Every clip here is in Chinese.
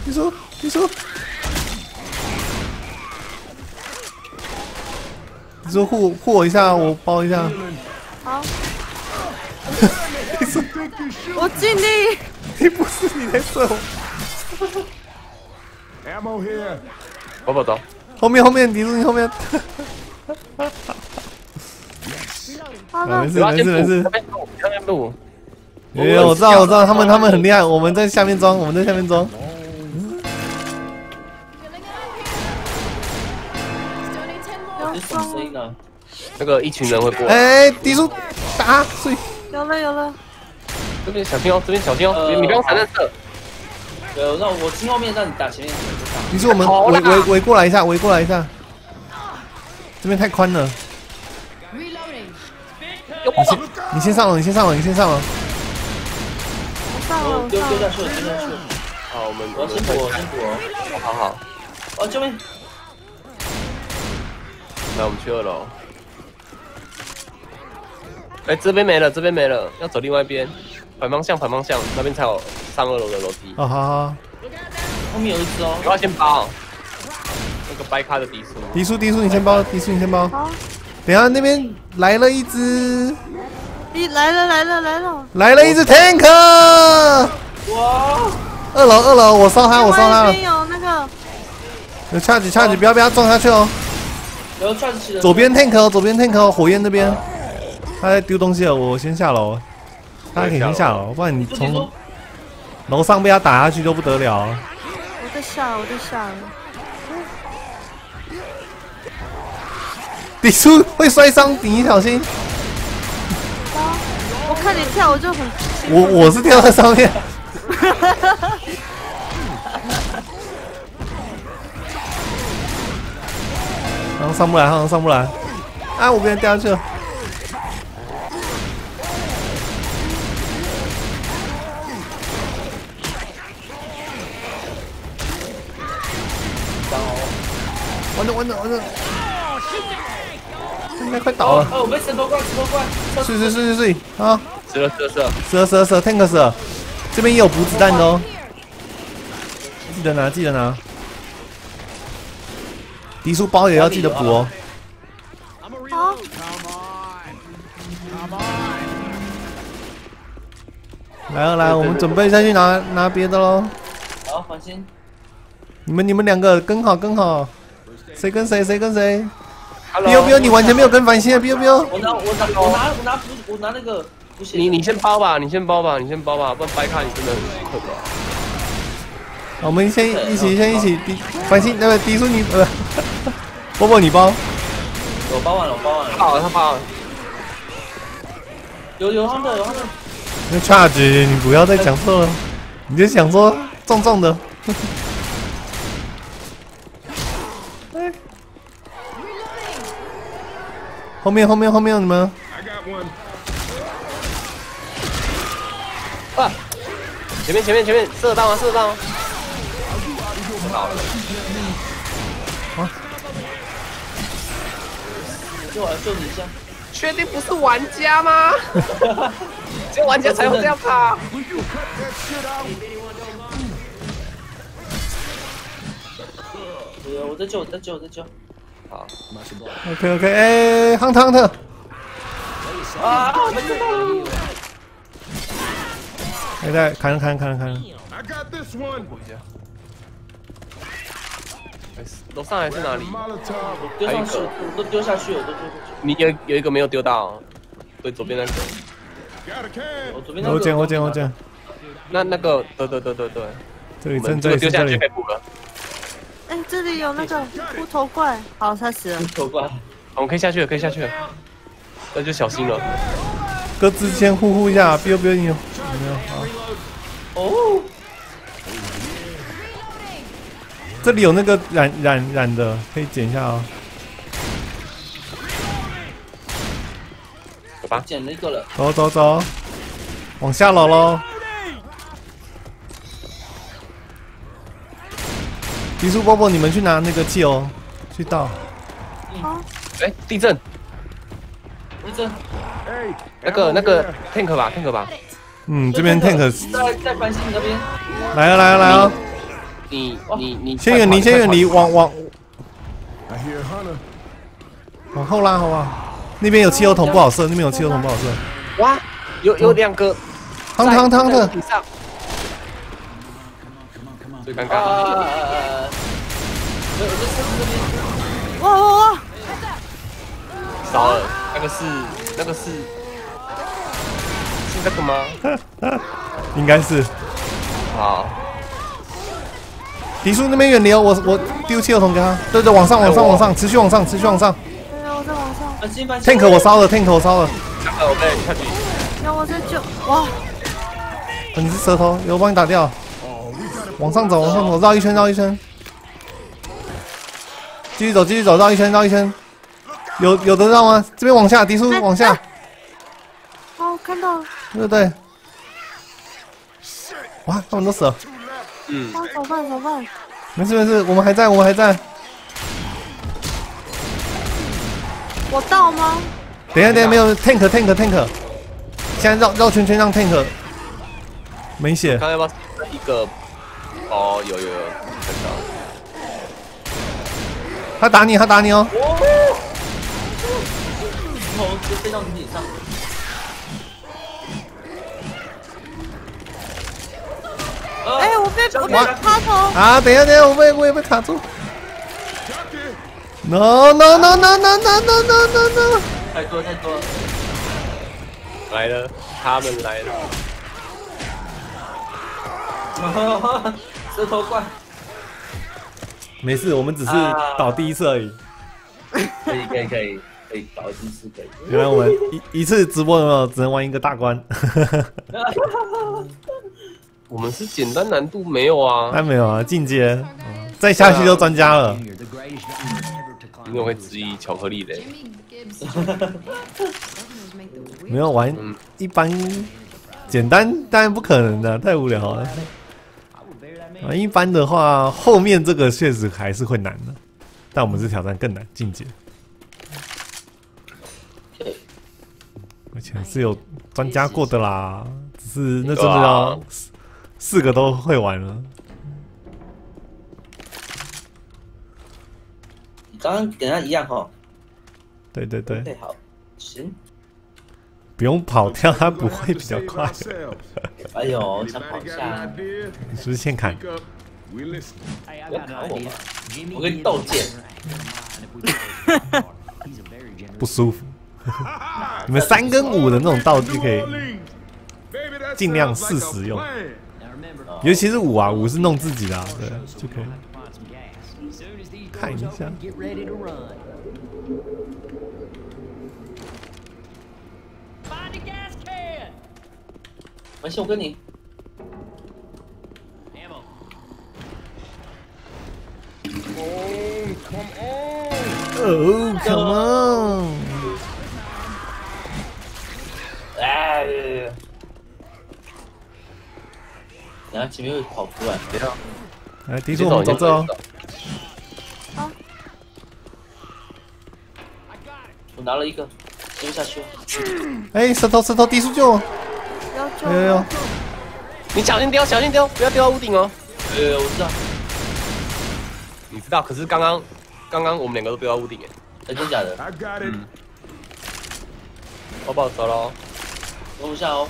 你说，你说，你说护我一下，我包一下。 好。我尽力。 你不是你在射我。 宝宝走。 后面，敌住你后面。没事。 下面路。 我知道，他们很厉害，我们在下面装， 有什么声音呢？ 那个一群人会过。 哎，敌叔打，所以有了。 这边小心哦，你不用闪弹射。 对，那我听后面，让你打前面。 敌叔，我们围过来一下，这边太宽了。你先上了。 我上了。 丢下去。 好，我要辛苦哦。 好。 哦，这边。 来，我们去2楼。哎，这边没了，要走另外一边，反方向，那边才有上2楼的楼梯。 哦，好。 后面有一只哦。 我要先包。那个白咖的敌叔， 你先包， 好。 等下那边来了一只。 来了。 来了一只 tank。 哇 ！2楼，我烧他了。 那边有那个。 有 charge， 不要撞下去哦。 有 charge 左边 tank 哦，火焰那边。他在丢东西了，我先下楼。大家可以先下楼，不然你从楼上被他打下去就不得了。 我在下了。 敌叔会摔伤，你小心。 我看你跳，我就很。 我是跳在上面。好像上不来。啊！我被人掉下去了。完了！应该快倒了。 我被石头怪。 碎啊！ 射 tank 射，这边也有补子弹的哦，记得拿。敌叔包也要记得补哦。 好。 来，我们准备下去拿别的喽。 好，放心。 你们2个跟好，谁跟谁？biu，你完全没有跟繁星啊 biu。 我拿那个。 你先包吧，不然白卡你真的很可怕。 我们先一起，繁星那个敌叔你波波你包。 我包完了。 他包了。 有他们。 那 charge 你不要再讲错了，你就想说重的。后面你们。 啊！前面，射得到吗？到了。 啊！ 就你一下。 确定不是玩家吗？只有玩家才会这样跑。 我在救。好。 OK， 哎 ，Hunter。 啊！没看到。 还在看。 楼上还是哪里？ 丢上去，我都丢下去了， 你有一个没有丢到，对，左边那个。 我左边那个。 我捡。 那个，对。 这里正在丢下去可以补了。 哎，这里有那个秃头怪，好，他死了。 秃头怪， 我们可以下去了。那就小心了。 各自先护一下 ，biu 你有没有？好。 哦。 这里有那个染的，可以捡一下哦。 走吧， 捡了一个了。 走，往下楼喽。迪叔波波，你们去拿那个汽油，去倒。 好。 哎，地震。那个 tank 吧。 这边 tank 在繁星那边。 来了。 你先远离，先远离，往 I hear Hunter. 往后拉，好不好？那边有汽油桶不好射，那边有汽油桶不好射。 哇，有两个汤的， 底上，最尴尬。 哇！ 少了，那个是这个吗？ 应该是。 好， 迪叔那边远离哦，我丢汽油桶给他。对，往上，持续往上。 对，我在往上。 tank 我烧了。 我被下去。 让我在救。哇！ 你是蛇头，有我帮你打掉。往上走，绕一圈。继续走，绕一圈。有的绕吗？这边往下，迪叔往下。 哦，看到了。 对。哇，他们都死了。 哇，怎么办？ 没事，我们还在。 我到吗？ 等一下，没有 tank。现在绕圈让 tank 没血。 刚才要不要一个？哦，有，看到。 他打你哦。 头就飞到你脸上。 哎，我被插头。 啊，等一下，我也被卡住。No！ 太多了。 来了，他们来了。 舌头怪。 没事，我们只是倒第一次而已。 可以，搞第一次可以。 原来我们一次直播有没有只能玩一个大关？ 我们是简单难度没有啊？ 那没有啊，进阶，再下去就专家了。 因为会质疑巧克力的。 没有玩一般简单，当然不可能的，太无聊了。玩一般的话，后面这个确实还是会难的，但我们是挑战更难进阶。而且是有专家过的啦，只是那真的要4个都会玩了。 刚刚跟他一样哈。 对， 好，行。 不用跑，跳它不会比较快。 哎呦，想跑一下。 你是不是欠砍？ 不要砍我嘛！我跟你斗剑。 不舒服。你们3跟5的那种道具可以尽量适时用，尤其是5啊，5是弄自己的，对，就可以看一下。 没事，我跟你。 Oh, come on！ 哎，然后前面又跑出来， 等一下， 来，敌手我们走这哦。 好， 我拿了一个，丢下去。 哎，石头，敌手救我！有， 你小心丢，不要丢到屋顶哦。 我知道。 你知道，可是刚刚我们2个都丢到屋顶哎。 真假的？ 我不好走了， 等一下哦。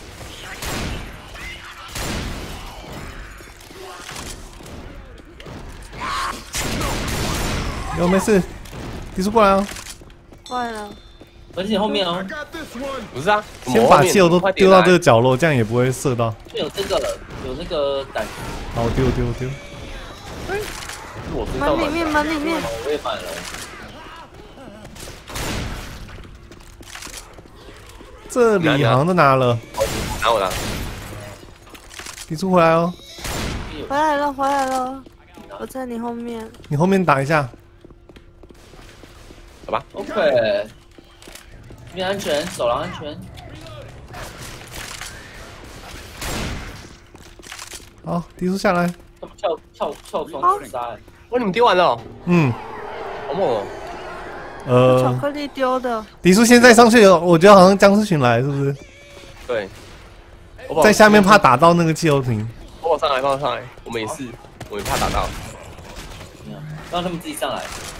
有没事，敌手过来哦。 坏了。 而且后面哦。 不是啊， 先把汽油都丢到这个角落，这样也不会射到。 有这个了，有那个胆。 好，丢。 我身上门里面。 我也买了。 这里好像都拿了。 拿我拿。 敌手回来哦。 回来了，我在你后面。 你后面打一下。 好吧 OK。这边安全，走廊安全。 好，敌手下来。 他们跳窗自杀。 哇，你们丢完了？ 嗯。 好猛哦。 巧克力丢的。 敌手现在上去了，我觉得好像僵尸群来，是不是？ 对。 在下面怕打到那个汽油瓶。 帮我上来，我们也是。 我也怕打到。 让他们自己上来。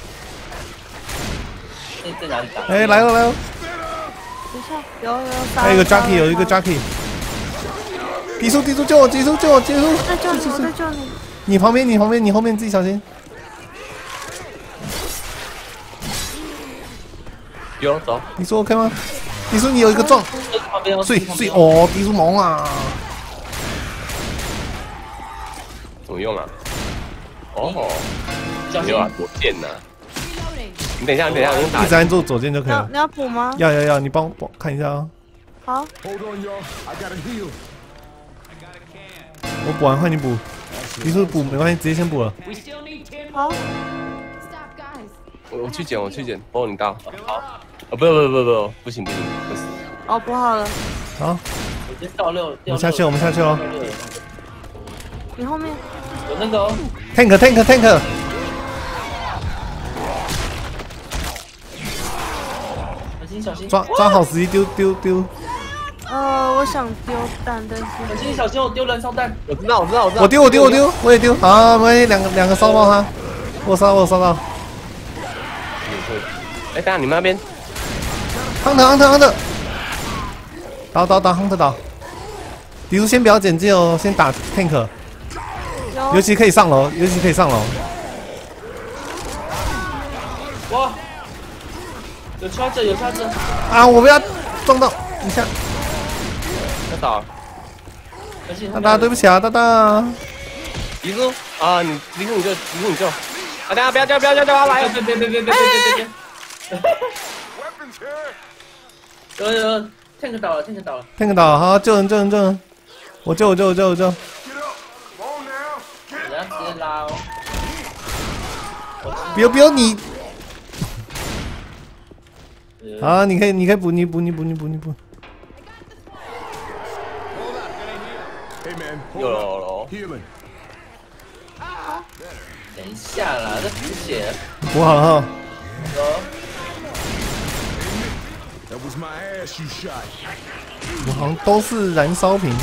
在哪里打？ 哎，来了来了， 等一下，有， 还有一个 Jackie， 有一个 Jackie。迪叔救我，迪叔救我，迪叔。 我在救你，我在救你。 你旁边，你后面自己小心。 有走。 迪叔 OK 吗？迪叔你有一个撞，碎哦，迪叔猛啊！ 怎么用啊？哦， 小心没有啊，左键呐。你等一下，我用打一直。按住左键就可以了。 你要补吗？ 要，你帮我看一下啊。 好， Hold on, y'all. I gotta heal. 我补完换你补。迪叔补没关系，直接先补了。 好， 我去捡，帮你到。好。啊，不行，不是。 哦，补好了。 好， 我先到6， 我们下去哦。 你后面有那个哦。 Tank。 小心！ 抓好时机丢。 我想丢蛋，但是小心！我丢燃烧弹。 我知道。 我丢，我也丢。好，没关系，两个烧爆他。我烧到。 哎，等下你们那边。 Hunter。倒 Hunter 倒。迪叔先不要简介哦，先打 Tank。尤其可以上楼。 哇！有插着。 啊！我不要撞到，一下。 要倒。 大大，对不起啊，大大。 迪叔啊，迪叔你救。啊，大家不要叫，来！别！ 有 ，tank 倒了。 tank 倒，好，救人。我救。 人家直接拉哦。 不要你。啊，你可以补。 Hey, man. 有。 Healing. 等一下啦，这补血。 补好了哈。 That was my ass you shot. 我好像都是燃烧瓶。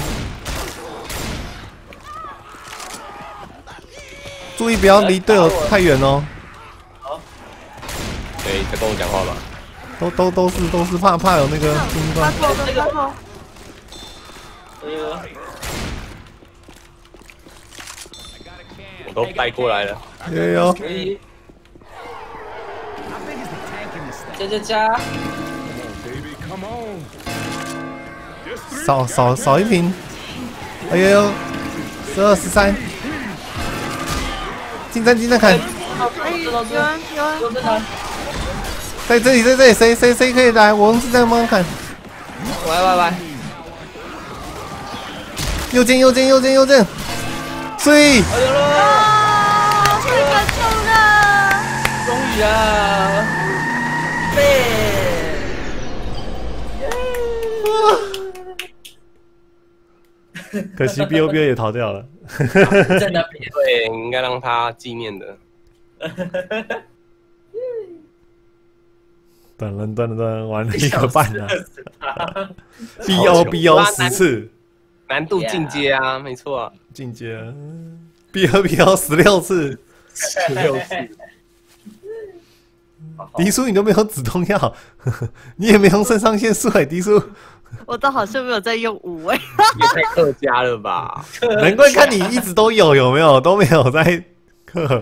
注意不要离队友太远哦。 好。 对，在跟我讲话吧。 都是怕有那个金冠。 发头。 我都带过来了。 有。 可以。加。 Baby, come on. 少一瓶。哎呦，12、13。近战砍。 有人。 在这里，谁可以来？我用子弹帮他砍。 来。 右键。碎。 太感动了！ 终于啊！ 可惜 BOB 也逃掉了。 在那边。 对，应该让他纪念的。 断，玩了1个半了。BO 10次， 难度进阶啊，没错啊， 进阶。BO 16次 ，16次。 迪叔，你都没有止痛药，你也没用肾上腺素迪叔。 我都好像没有在用5 也太客家了吧？ 难怪看你一直都有没有？都没有在克。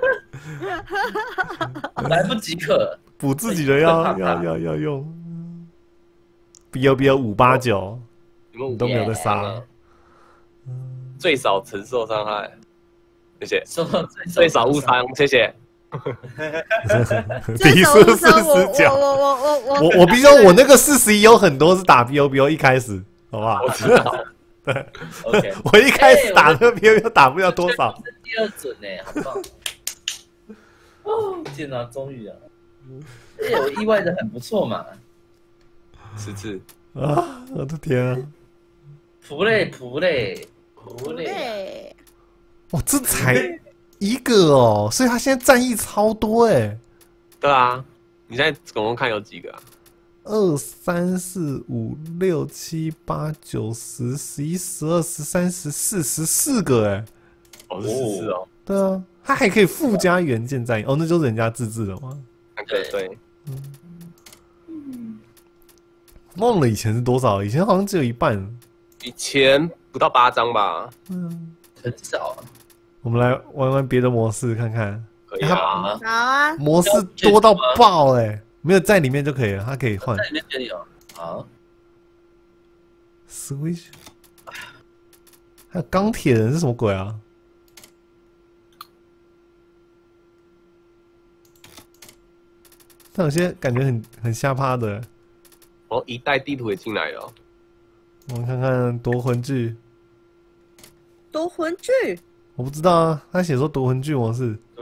来不及克。 补自己的要用。BO 589，你都没有在杀。 最少承受伤害，谢谢。 最少误伤，谢谢。 迪叔49，我必须说，我那个41有很多是打 BO 一开始，好不好？ 我知道。 对 ，OK， 我一开始打那个 BO 打不了多少。 第2准呢，好棒！哦，天哪，终于啊！我意外的很不错嘛。 10次啊！我的天啊！ 仆嘞！ 哇，这才1个哦，所以他现在战役超多哎。 对啊，你现在总共看有几个啊 ？2、3、4、5、6、7、8、9、10、11、12、13、14，14个哎。 哦，是14哦。 对啊，它还可以附加元件在哦，那就是人家自制的吗？ 对， 忘了以前是多少，以前好像只有一半。 以前不到8张吧？ 很少啊。 我们来玩玩别的模式看看， 可以啊。 啊， 好啊， 模式多到爆没有在里面就可以了，它可以换在里面可以哦。好， Switch， 还有钢铁人是什么鬼啊？但有些感觉很下趴的。 哦，一代地图也进来了。 我们看看夺魂锯， 夺魂锯， 我不知道啊，他写说夺魂锯模式，